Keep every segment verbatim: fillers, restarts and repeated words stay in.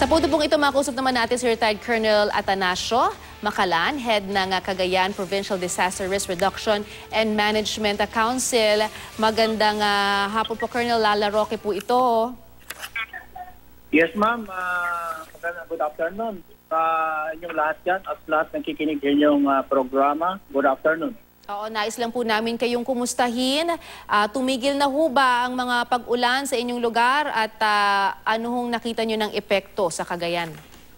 Sa punto pong ito, makakusap naman natin si retired Colonel Atanacio Macalan, head ng Cagayan Provincial Disaster Risk Reduction and Management Council. Magandang uh, hapon po, Colonel. Lala Roque po ito. Yes, ma'am. Uh, good afternoon sa uh, inyong lahat dyan at lahat ng kikinig sa inyong uh, programa. Good afternoon. Oo, nais lang po namin kayong kumustahin. Uh, tumigil na ho ba ang mga pag-ulan sa inyong lugar at uh, ano hong nakita nyo ng epekto sa Cagayan?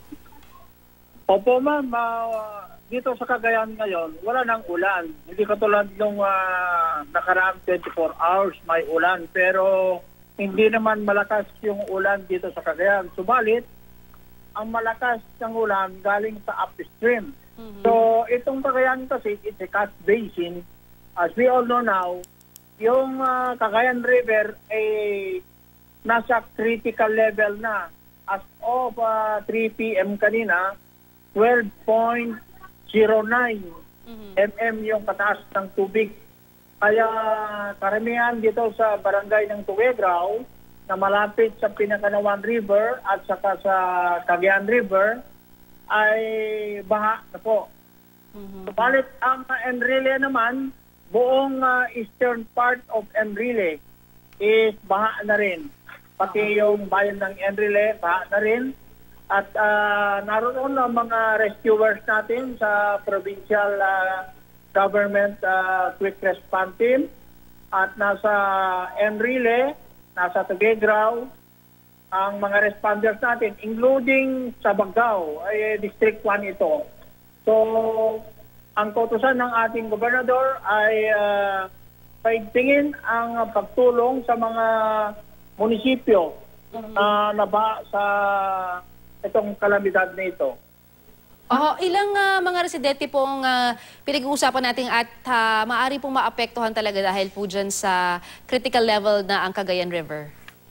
Opo, ma'am. Uh, dito sa Cagayan ngayon, wala nang ulan. Hindi katulad nung uh, nakaraang twenty-four hours may ulan. Pero hindi naman malakas yung ulan dito sa Cagayan. Subalit, ang malakas ng ulan galing sa upstream. Mm-hmm. So, itong Cagayan kasi, it's a cut basin. As we all know now, yung uh, Cagayan River ay nasa critical level na. As of uh, three p m kanina, twelve point zero nine mm-hmm. yung kataas ng tubig. Kaya karamihan dito sa barangay ng Tuguegrao na malapit sa Pinakanawan River at saka sa Cagayan River ay baha na po. Mm-hmm. Subalit ang uh, Enrile naman, buong uh, eastern part of Enrile is baha na rin. Pati uh-huh. yung bayan ng Enrile, baha na rin. At uh, naroon ang mga rescuers natin sa provincial uh, government uh, quick response team. At nasa Enrile, nasa Tuguegrao, ang mga responders natin, including sa Bagao, ay District one ito. So, ang kautusan ng ating gobernador ay uh, paigtingin ang pagtulong sa mga munisipyo na uh, naba sa itong kalamidad na ito. Oh, ilang uh, mga residente pong uh, pinag-uusapan natin at uh, maaari pong maapektuhan talaga dahil po dyan sa critical level na ang Cagayan River?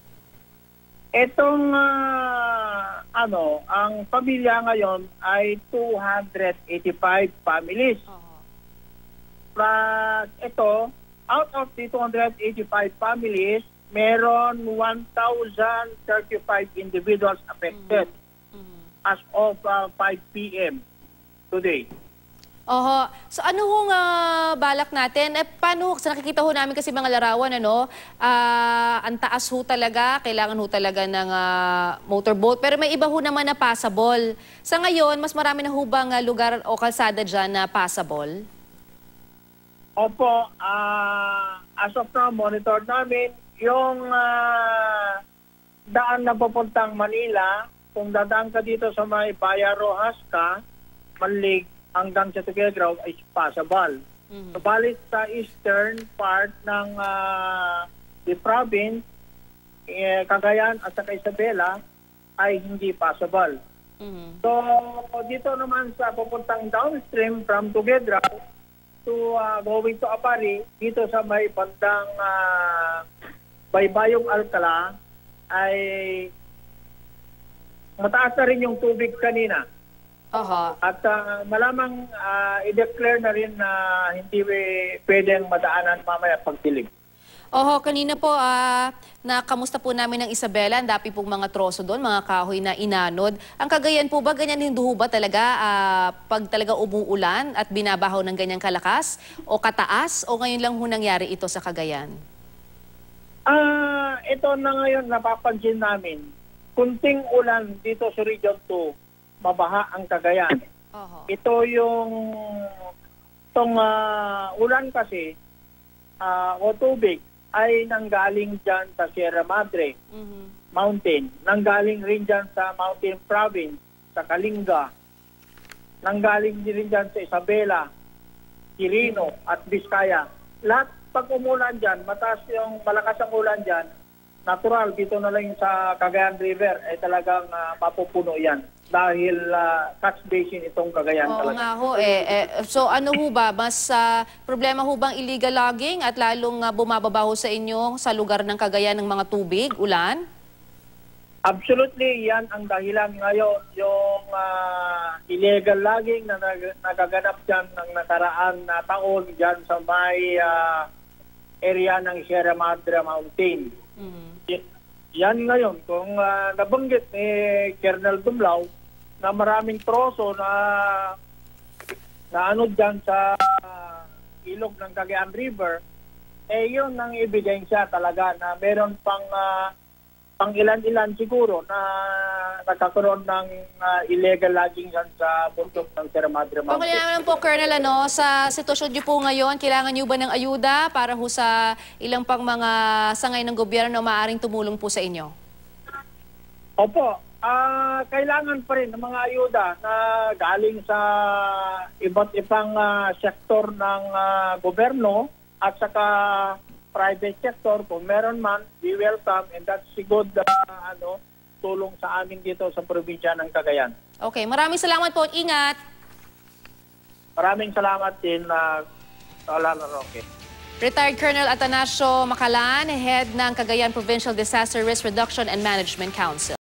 Itong uh, ano, ang pamilya ngayon ay two hundred eighty-five families. Uh-huh. But ito, out of the two hundred eighty-five families, meron one thousand thirty-five individuals affected uh-huh. as of uh, five p m today. Oho. So ano hong uh, balak natin? Eh, paano, sa nakikita ho namin kasi mga larawan, ano, uh, ang taas ho talaga, kailangan ho talaga ng uh, motorboat. Pero may iba ho naman na passable. Sa ngayon, mas marami na ho bang uh, lugar o kalsada dyan na passable? Opo. Uh, as of now, monitor namin yung uh, daan na papuntang Manila. Kung dadaan ka dito sa may Baya Rojas ka, Manlig, hanggang sa Tuguegrao ay passable. Mm-hmm. Subalit sa eastern part ng uh, the province, eh, Cagayan at saka Isabela, ay hindi passable. Mm-hmm. So, dito naman sa pupuntang downstream from Tuguegrao to uh, going to Apari, dito sa may bandang uh, Baybayong Alcala, ay mataas na rin yung tubig kanina. Uh-huh. At uh, malamang uh, i-declare na rin na hindi pwedeng madaanan mamaya pagdilig. Oho, kanina po, uh, nakamusta po namin ng Isabela, ang dapi pong mga troso doon, mga kahoy na inanod. Ang Cagayan po ba, ganyan hindi ba talaga uh, pag talaga umuulan at binabahaw ng ganyang kalakas o kataas o ngayon lang ho nangyari ito sa Cagayan? Ah, uh, ito na ngayon napapansin namin. Kunting ulan dito sa Region two, mabaha ang Cagayan. Uh-huh. Ito yung itong uh, ulan kasi uh, o tubig ay nanggaling dyan sa Sierra Madre uh-huh. Mountain, nanggaling rin dyan sa Mountain Province, sa Kalinga, nanggaling din rin dyan sa Isabela, Quirino uh-huh. at Vizcaya. Lahat pag umulan dyan, mataas yung malakas ang ulan dyan, natural dito na lang sa Cagayan River ay talagang uh, mapupuno yan. Dahil uh, catch basin itong Cagayan Oo talaga. nga ho eh. eh. So ano ho ba? Mas uh, problema ho bang illegal logging at lalong uh, bumababa ho sa inyo sa lugar ng Cagayan ng mga tubig, ulan? Absolutely, yan ang dahilan ngayon. Yung uh, illegal logging na nag nagaganap dyan ng nakaraan na taon dyan sa may uh, area ng Sierra Madre Mountain. Mm-hmm. yan ngayon, kung uh, nabanggit ni Colonel Dumlao na maraming troso na na ano dyan sa uh, ilog ng Cagayan River, eh yun ang ebidensya talaga na meron pang uh, pang ilan-ilan siguro na nagkakaroon ng uh, illegal logging yan sa bundok ng Sierra Madre Kung Mountain. kailangan po, Colonel, ano, sa sitwasyon niyo po ngayon, kailangan niyo ba ng ayuda para ho sa ilang pang mga sangay ng gobyerno na maaaring tumulong po sa inyo? Opo, uh, kailangan pa rin ng mga ayuda na galing sa iba't ibang uh, sektor ng uh, gobyerno at saka private sector. Kung meron man, we welcome, and that's a good uh, ano, tulong sa amin dito sa probinsya ng Cagayan. Okay, maraming salamat po. Ingat! Maraming salamat din na uh, Lala Roque. Retired Colonel Atanacio Macalan, head ng Cagayan Provincial Disaster Risk Reduction and Management Council.